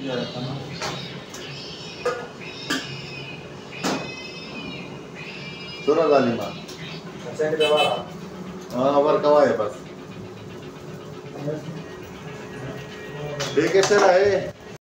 सुरत वाली माँ हाँ वर कवा है बस ठीक है सर है